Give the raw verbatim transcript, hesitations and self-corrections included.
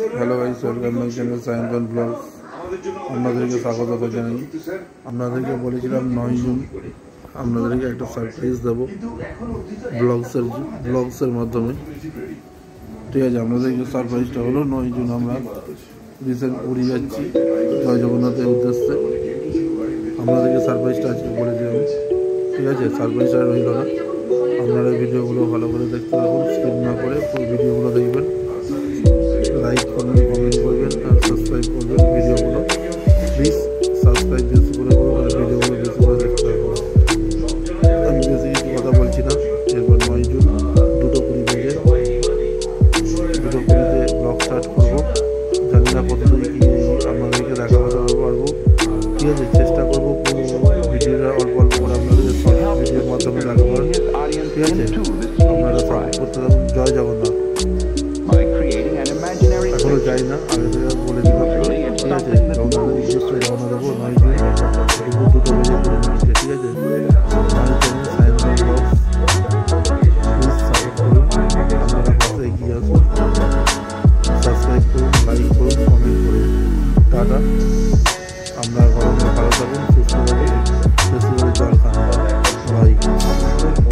Hello guys, welcome my channel shorts blog. আপনাদেরকে স্বাগত জানাই। আপনাদেরকে বলেছিলাম নয় জুন আপনাদেরকে একটা সারপ্রাইজ দেবো ব্লগসের ব্লগসের মাধ্যমে। ঠিক আছে, আপনাদেরকে সারপ্রাইজটা হলো নয় জুন আমরা রিসেন্ট পুরী যাচ্ছি জয় জগন্নাথের উদ্দেশ্যে। আপনাদেরকে সারপ্রাইজটা আজকে বলেছিলাম। ঠিক আছে, সারপ্রাইজটা রইল না। আপনারা ভিডিওগুলো ভালো করে দেখতে থাকুন, স্কিপ না করে পুরো ভিডিওগুলো দেখবেন। লাইক করবেন, কমেন্ট করবেন আর সাবস্ক্রাইব করবেন ভিডিওগুলো। প্লিজ সাবস্ক্রাইব বেশি করে করুন আর ভিডিওগুলো বেশি করে দেখতে থাকুন। আমি বেশি কিছু কথা বলছি না। এরপর নয় জুন দুটো কুড়ি বেজে দুটো কুড়িতে ব্লগ স্টার্ট করবো। জানি না কতদিন কি আপনাদেরকে দেখাতে পারবো। ঠিক আছে, চেষ্টা করবো ভিডিওটা অল্প অল্প করে আপনাদের ভিডিওর মাধ্যমে দেখাবার। ঠিক আছে, আপনারা সাপোর্ট করতে থাকুন। জয় জগন্নাথ। এখনো যাই না, আগে থেকে বলে দিলাম। ঠিক আছে, জগন্নাথের উদ্দেশ্যে রওনা দেবো নয় জুন দুপুর দুটো বেজে করে নিচ্ছে। ঠিক আছে, আমার channel science blog please support করুন। আপনারা পাশে এগিয়ে আসুন, সাবস্ক্রাইব করুন, লাইক করুন, কমেন্ট করুন। টাটা। আমরা গরমে ভালো থাকুন, সুস্থ থাকুন, বেশি করে জল খান। বাই।